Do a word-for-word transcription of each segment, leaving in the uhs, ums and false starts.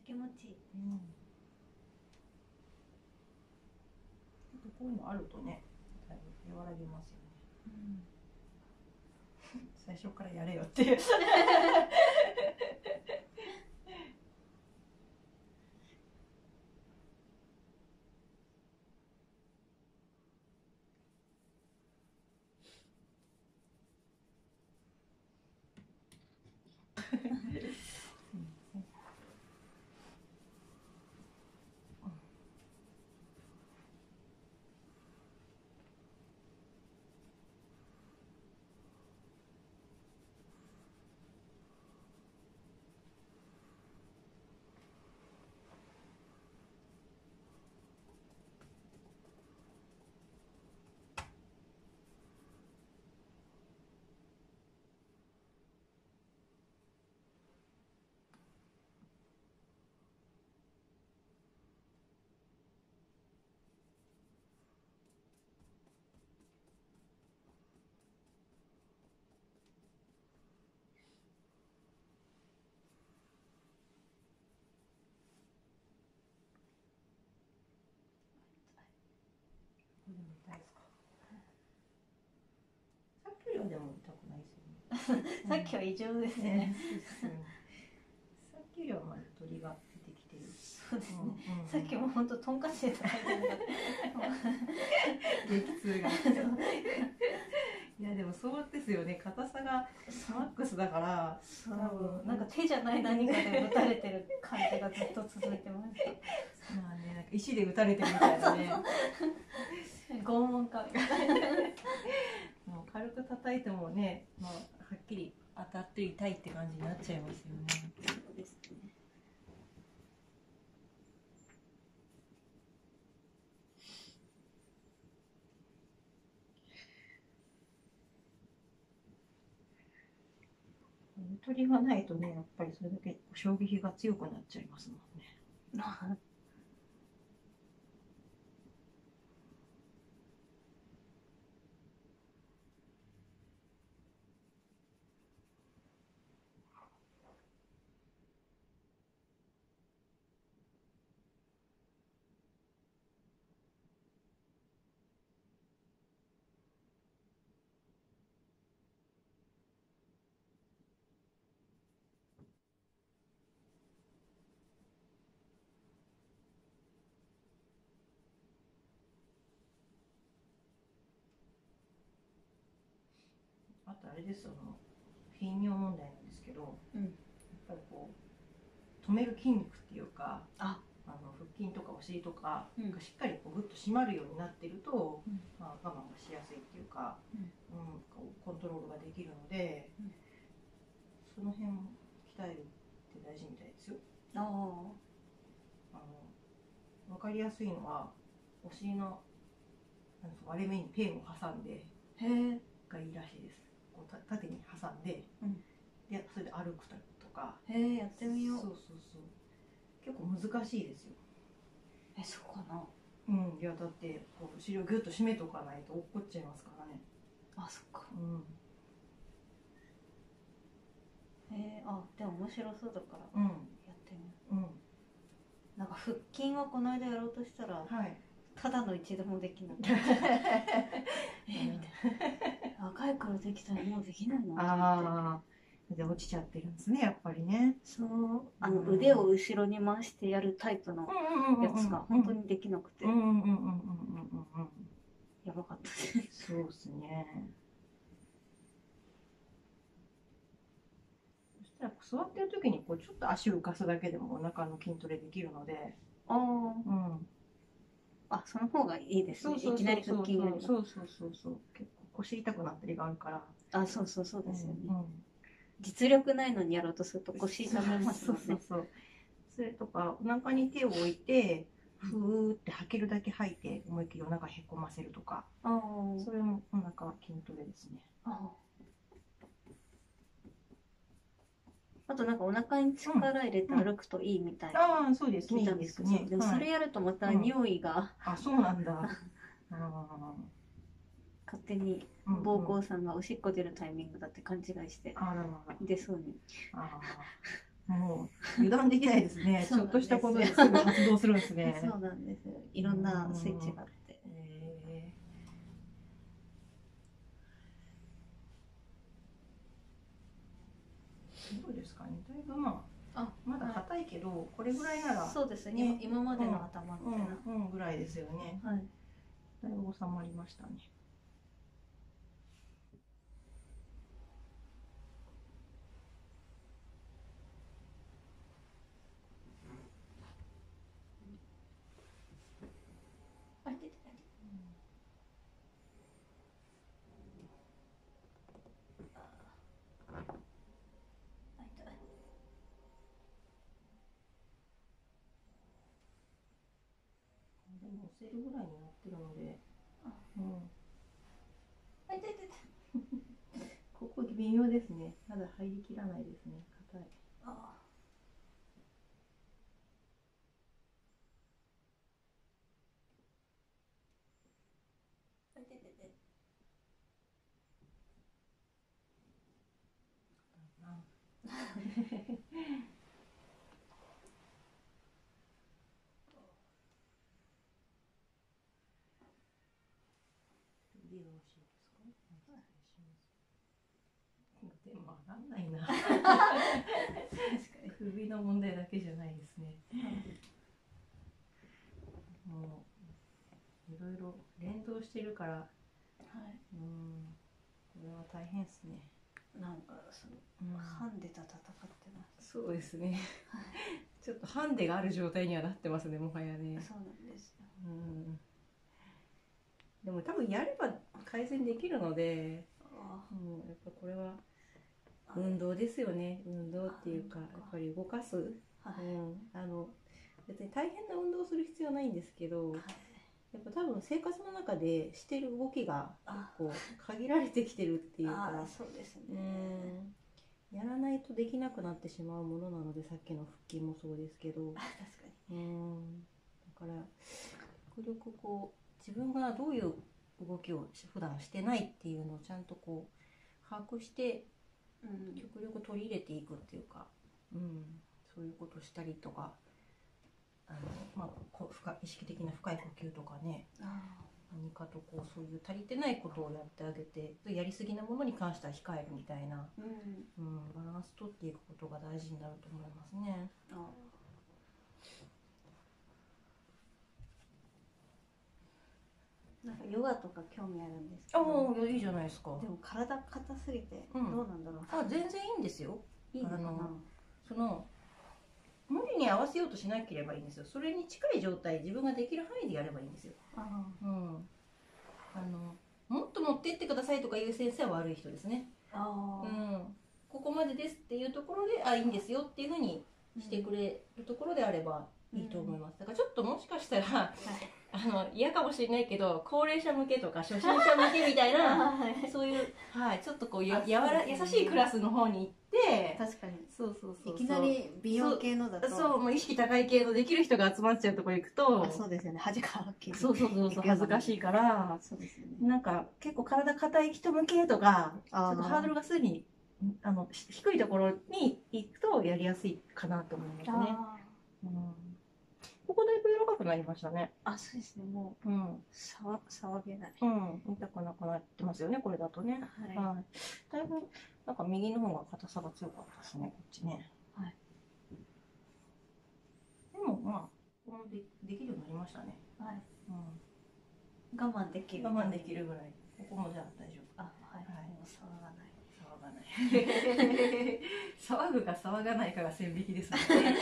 気持ちいい。 うん。こういうのあるとね、だいぶ和らぎますよね。うん、最初からやれよっていう。さっきよりはでも痛くないですよね。 さっきは異常ですね。 さっきよりはまだ鳥が出てきてる。 そうですね。さっきも本当とんかつで食べてる。 激痛が。いやでもそうですよね。硬さがマックスだから、 そう、なんか手じゃない何かで打たれてる感じがずっと続いてます。 まあね、なんか石で打たれてるみたいなね。 拷問かみたいな。 もう軽く叩いてもね、まあ、はっきり当たって痛いって感じになっちゃいますよね。 そうですね。 ゆとりがないとね、やっぱりそれだけ衝撃が強くなっちゃいますもんね。あとあれですよ、頻尿問題なんですけど、うん、やっぱりこう止める筋肉っていうか、ああの腹筋とかお尻とかがしっかりこうグッと締まるようになってると、うん、まあ、我慢がしやすいっていうか、うんうん、こうコントロールができるので、うん、その辺を鍛えるって大事みたいですよ。ああの分かりやすいのはお尻の割れ目にペンを挟んでがいいらしいです。こう縦に挟んで、うん、でそれで歩くとか。 へえ、やってみよう。 そうそうそう。結構難しいですよ。 え、そうかな。 うん、いやだってこうお尻をギュッと締めとかないと落っこっちゃいますからね。 あ、そっか。うん。えー、あ、でも面白そうだからやってみよう。うん。なんか腹筋はこの間やろうとしたら、はい、ただの一度もできなかった。えみたいな。若い頃できたらもうできないなと思って。ああ、で落ちちゃってるんですね、やっぱりね。 そう、あの腕を後ろに回してやるタイプのやつが本当にできなくて、やばかったです。 そうですね。そしたら座ってる時にこうちょっと足を浮かすだけでもお腹の筋トレできるので。ああ。うん。 あ、その方がいいですね。いきなり腹筋よりも。 そうそうそうそう。結構腰痛くなったりがあるから。 あ、そうそうそうですよね。うんうん、実力ないのにやろうとすると腰痛めますもんね。そうそうそう。 それとかお腹に手を置いてふーって吐けるだけ吐いて思いっきりお腹へこませるとか。あ、それもお腹筋トレですね。ああとなんかお腹に力入れて歩くといいみたいな、 うんうん、ああそうですね、いいですね。 でもそれやるとまた匂いが、はい、 あ、そうなんだ。あ、 勝手に膀胱さんがおしっこ出るタイミングだって勘違いして出そうに。あもう油断できないですね。ちょっとしたことですぐ発動するんですね。 そうなんですよ。いろんなスイッチがあって。えー、どうですかね。だいぶまあ、あまだ硬いけど、はい、これぐらいなら、 そうですね。今までの頭みたいな、 うんうんうん、ぐらいですよね。はい。だいぶ収まりましたね。乗せるぐらいになってるので、うん。あ、痛い痛い痛い。ここ微妙ですね。まだ入りきらないですね。硬い。ああ。あ、痛い痛い痛い。でよろしいですか？お願いします。でも上がんないな。確かに首の問題だけじゃないですね。もういろいろ連動してるから、はい、うん、これは大変ですね。 なんかその、うん、ハンデと戦ってます。 そうですね。ちょっとハンデがある状態にはなってますね、もはやね。 そうなんですよ。 うん。でも多分やれば改善できるので、うん、やっぱこれは運動ですよね。運動っていうか、やっぱり動かす。はい、うん、あの別に大変な運動をする必要はないんですけど、はい、やっぱ多分生活の中でしてる動きが結構限られてきてるっていうか、 そうですね。 うん、やらないとできなくなってしまうものなので、さっきの腹筋もそうですけど、確かに。うん、だから極力こう自分がどういう動きを普段してないっていうのをちゃんとこう把握して、うん、極力取り入れていくっていうか、うん、そういうことしたりとか、あの、まあ、こう深意識的な深い呼吸とかね、何かとこうそういう足りてないことをやってあげて、やりすぎなものに関しては控えるみたいな、うんうん、バランス取っていくことが大事になると思いますね。あなんかヨガとか興味あるんですけど。 ああ、いいじゃないですか。 でも体硬すぎてどうなんだろう、 うん、あ全然いいんですよ。いいのかな。その無理に合わせようとしなければいいんですよ。それに近い状態、自分ができる範囲でやればいいんですよ。あ、うん、あのもっと持ってってくださいとかいう先生は悪い人ですね。あ、うん、ここまでですっていうところで、あ、いいんですよっていうふうにしてくれるところであればいいと思います。だからちょっともしかしたら、はい、あの嫌かもしれないけど、高齢者向けとか初心者向けみたいなそういう、はい、ちょっとこうややわら優しいクラスの方に行って、 確かにそうそうそう、 いきなり美容系のだと、 そう、そうもう意識高い系のできる人が集まっちゃうところ行くと、 あ、そうですよね、恥かそうそうそうそう、恥ずかしいから、そうですよね、なんか結構体硬い人向けとか、ちょっとハードルがすでにあの低いところに行くとやりやすいかなと思いますね。うん、ここだいぶ柔らかくなりましたね。 あ、そうですね。もう、うん、騒騒げない。 うん、痛くなくなってますよね。これだとね。はい。はい、だいぶなんか右の方が硬さが強かったですね。こっちね。はい。でもまあこのでできるようになりましたね。はい。 うん。我慢できる。 我慢できるぐらい。ここもじゃあ大丈夫。あ、はい。はい。もう騒がない。騒がない。騒ぐか騒がないかが線引きですね。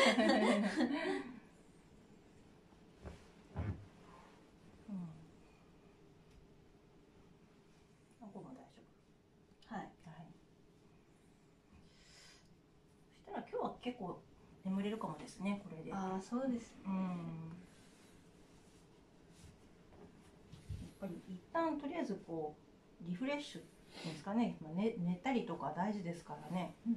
今日は結構眠れるかもですね、これで。 ああ、そうですね。うん。やっぱり一旦とりあえずこうリフレッシュですかね。寝寝たりとか大事ですからね。うん。うん、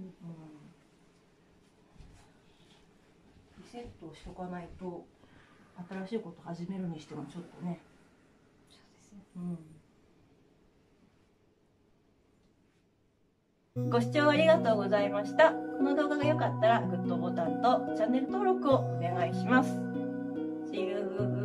リセットをしとかないと新しいこと始めるにしてもちょっとね。そうですね。うん。 ご視聴ありがとうございました。この動画が良かったらグッドボタンとチャンネル登録をお願いします。See you!